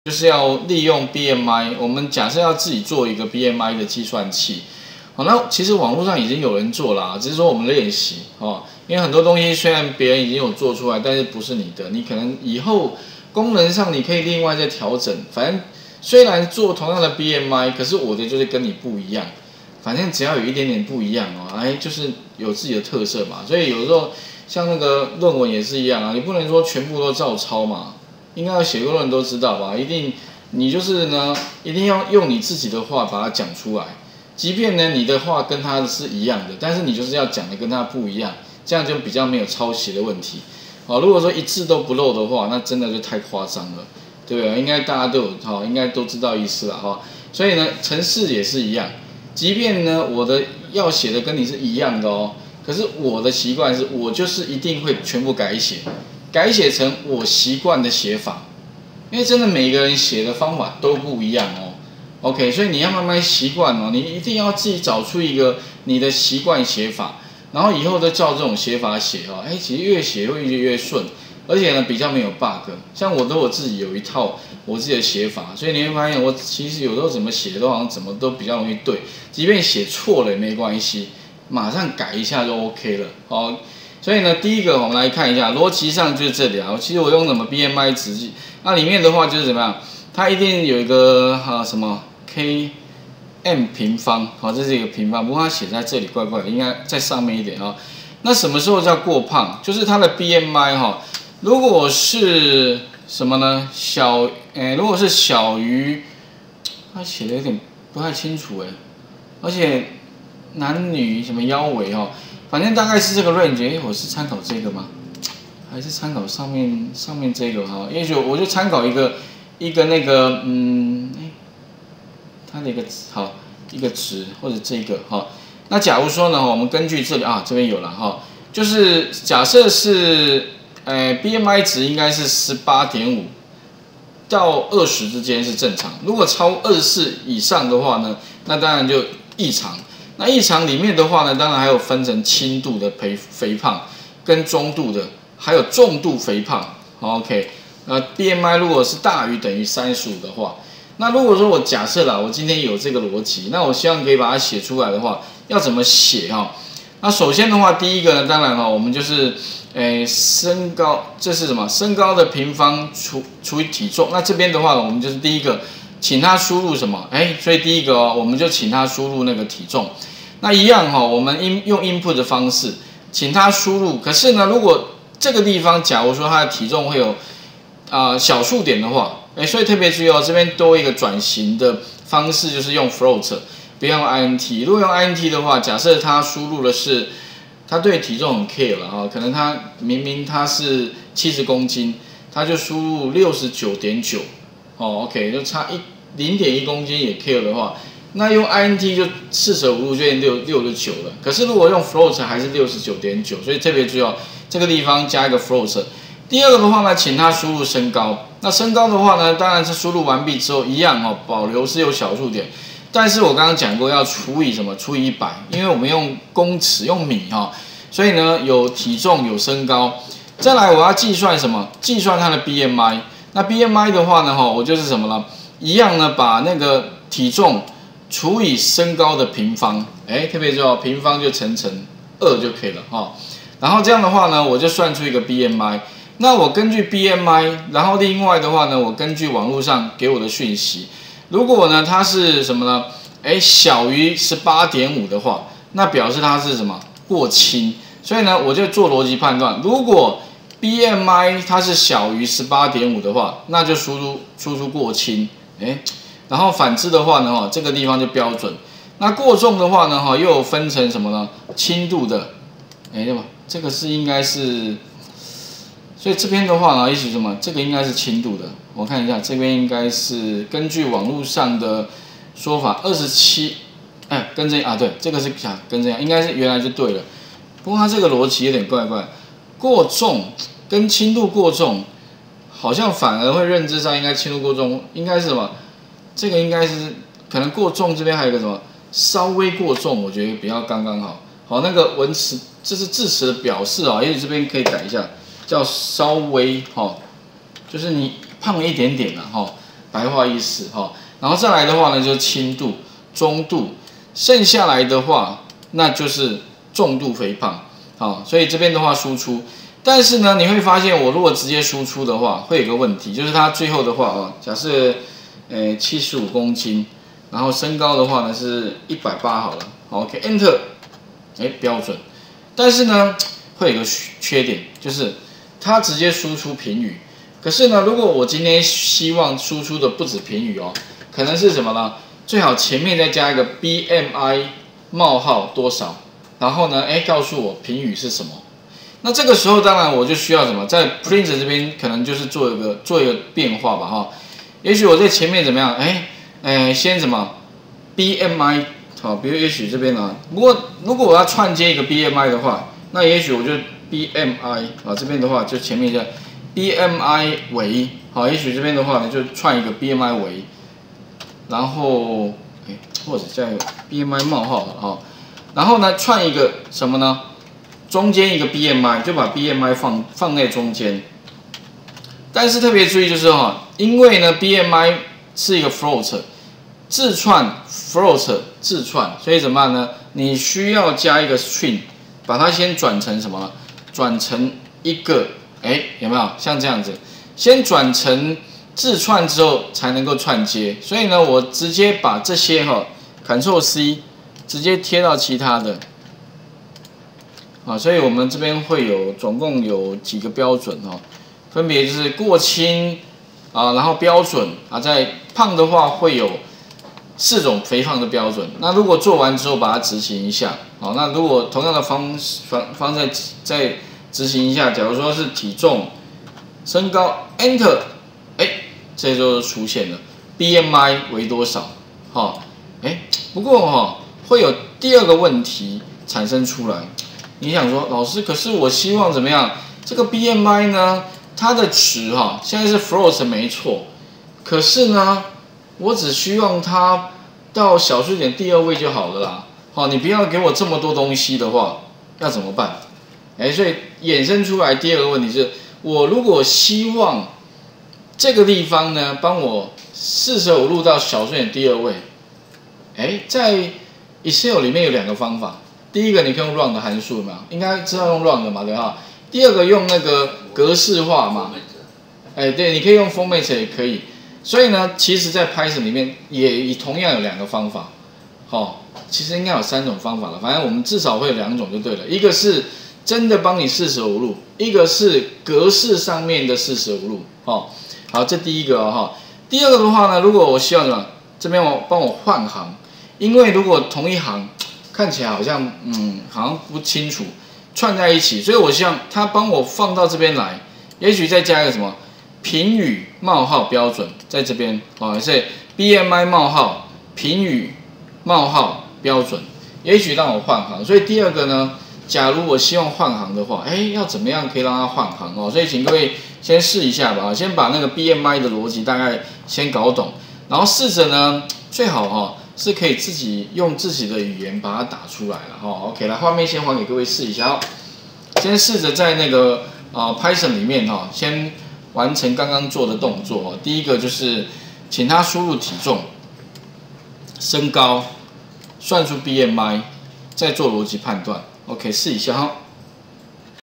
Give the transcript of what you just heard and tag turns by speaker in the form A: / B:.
A: 就是要利用 BMI， 我们假设要自己做一个 BMI 的计算器。好，那其实网络上已经有人做啦，只是说我们练习哦。因为很多东西虽然别人已经有做出来，但是不是你的，你可能以后功能上你可以另外再调整。反正虽然做同样的 BMI， 可是我的就是跟你不一样。反正只要有一点点不一样哦，哎，就是有自己的特色嘛。所以有时候像那个论文也是一样啊，你不能说全部都照抄嘛。应该要写过论文都知道吧？一定你就是呢，一定要用你自己的话把它讲出来。即便呢你的话跟他是一样的，但是你就是要讲的跟他不一样，这样就比较没有抄袭的问题。好，如果说一字都不漏的话，那真的就太夸张了，对不对？应该大家都有好，应该都知道意思了哈。所以呢，程式也是一样，即便呢我的要写的跟你是一样的哦，可是我的习惯是我就是一定会全部改写。改写成我习惯的写法，因为真的每个人写的方法都不一样哦。OK， 所以你要慢慢习惯哦，你一定要自己找出一个你的习惯写法，然后以后都照这种写法写哦。哎，其实越写会越顺，而且呢比较没有 bug。像我自己有一套我自己的写法，所以你会发现我其实有时候怎么写都好像怎么都比较容易对，即便写错了也没关系，马上改一下就 OK 了哦。所以呢，第一个我们来看一下，逻辑上就是这里啊。其实我用什么 BMI 值，那里面的话就是怎么样？它一定有一个什么 km 平方，好，这是一个平方，不过它写在这里怪怪的，应该在上面一点啊。那什么时候叫过胖？就是它的 BMI 哈，如果是什么呢？如果是小于，它写的有点不太清楚哎，而且男女什么腰围哈。反正大概是这个 range， 我是参考这个吗？还是参考上面这个哈？也许我就参考一个那个它的一个好一个值或者这个哈。那假如说呢，我们根据这里啊，这边有了哈，就是假设是BMI 值应该是18.5到20之间是正常，如果超24以上的话呢，那当然就异常。那异常里面的话呢，当然还有分成轻度的肥胖，跟中度的，还有重度肥胖。OK， BMI 如果是大于等于35的话，那如果说我假设啦，我今天有这个逻辑，那我希望可以把它写出来的话，要怎么写哈？那首先的话，第一个呢，当然哈，我们就是身高，这是什么？身高的平方除以体重。那这边的话，我们就是第一个，请他输入什么？所以第一个哦，我们就请他输入那个体重。那一样哈，我们用 input 的方式，请他输入。可是呢，如果这个地方假如说他的体重会有小数点的话，所以特别注意哦，这边多一个转型的方式，就是用 float， 不要用 int。如果用 int 的话，假设他输入的是他对体重很 care 了哈，可能他明明他是70公斤，他就输入69.9，OK， 就差0.1公斤也 care 的话。那用 int 就四舍五入就变69了，可是如果用 float 还是69.9，所以特别注意哦，这个地方加一个 float。第二个的话呢，请他输入身高。那身高的话呢，当然是输入完毕之后一样哦，保留是有小数点，但是我刚刚讲过要除以什么？除以100，因为我们用公尺用米哈，所以呢有体重有身高。再来我要计算什么？计算它的 BMI。那 BMI 的话呢，我就是什么呢？一样呢，把那个体重除以身高的平方，特别注意哦，平方就乘2就可以了哈。然后这样的话呢，我就算出一个 BMI。那我根据 BMI， 然后另外的话呢，我根据网络上给我的讯息，如果呢它是什么呢？小于18.5的话，那表示它是什么？过轻。所以呢，我就做逻辑判断，如果 BMI 它是小于18.5的话，那就输出过轻，然后反之的话呢，这个地方就标准。那过重的话呢，又有分成什么呢？轻度的，对吧？这个是应该是，所以这边的话呢，意思是什么？这个应该是轻度的。我看一下，这边应该是根据网络上的说法27，跟这啊，对，这个是跟这样，应该是原来就对了。不过它这个逻辑有点怪怪，过重跟轻度过重，好像反而会认知上应该轻度过重，应该是什么？这个应该是可能过重，这边还有一个什么稍微过重，我觉得比较刚刚好。好，那个文词这是字词的表示啊，也许这边可以改一下，叫稍微就是你胖了一点点啦白话意思哈。然后再来的话呢，就是轻度、中度，剩下来的话那就是重度肥胖。好，所以这边的话输出，但是呢，你会发现我如果直接输出的话，会有个问题，就是它最后的话啊，假设75公斤，然后身高的话呢是180好了 ，OK Enter， 标准。但是呢，会有个缺点，就是它直接输出评语。可是呢，如果我今天希望输出的不止评语哦，可能是什么呢？最好前面再加一个 BMI 冒号多少，然后呢，告诉我评语是什么。那这个时候当然我就需要什么，在 Printer 这边可能就是做一个变化吧哈。也许我在前面怎么样？先什么 BMI 好，比如也许这边啊，不过如果我要串接一个 BMI 的话，那也许我就 BMI 啊这边的话就前面一个 BMI 为好，也许这边的话呢就串一个 BMI 为，然后或者再 BMI 冒号好了哈，然后呢串一个什么呢？中间一个 BMI 就把 BMI 放在中间，但是特别注意就是哈，因为呢 BMI 是一个 float 自串 float 自串，所以怎么办呢？你需要加一个 string， 把它先转成什么呢？转成一个有没有像这样子？先转成自串之后才能够串接，所以呢，我直接把这些Ctrl C 直接贴到其他的。所以我们这边会有总共有几个标准分别就是过轻然后标准在胖的话会有4种肥胖的标准。那如果做完之后把它执行一下，那如果同样的方再执行一下，假如说是体重、身高 Enter， 这就出现了 BMI 为多少？不过会有第二个问题产生出来。你想说，老师，可是我希望怎么样？这个 BMI 呢，它的值现在是 float 没错，可是呢，我只希望它到小数点第2位就好了啦。你不要给我这么多东西的话，要怎么办？所以衍生出来第二个问题是，我如果希望这个地方呢，帮我45度到小数点第2位，在 Excel 里面有2个方法。第一个你可以用 run 的函数嘛，应该知道用 run 的嘛，对吧？第二个用那个格式化嘛，对，你可以用 format 也可以。所以呢，其实在 Python 里面也同样有2个方法，其实应该有3种方法了，反正我们至少会有2种就对了。一个是真的帮你45度，一个是格式上面的45度，好，这第一个第二个的话呢，如果我希望什么，这边帮我换行，因为如果同一行看起来好像好像不清楚，串在一起，所以我希望他帮我放到这边来，也许再加一个什么评语冒号标准在这边所以 BMI 冒号评语冒号标准，也许让我换行。所以第二个呢，假如我希望换行的话，要怎么样可以让它换行所以请各位先试一下吧，先把那个 BMI 的逻辑大概先搞懂，然后试着呢，最好是可以自己用自己的语言把它打出来了OK， 来画面先还给各位试一下先试着在那个Python 里面先完成刚刚做的动作第一个就是请他输入体重、身高，算出 BMI， 再做逻辑判断。OK， 试一下